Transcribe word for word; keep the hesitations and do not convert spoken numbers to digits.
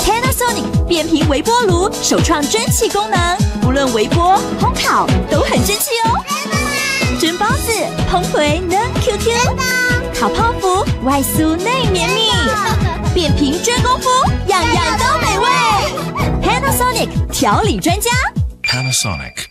Panasonic 变频微波炉首创蒸汽功能，不论微波、烘烤都很争气哦。蒸包子、蓬回嫩 Q Q， 烤泡芙外酥内绵密，变频真功夫，样样都美味。Panasonic 调理专家。 Panasonic。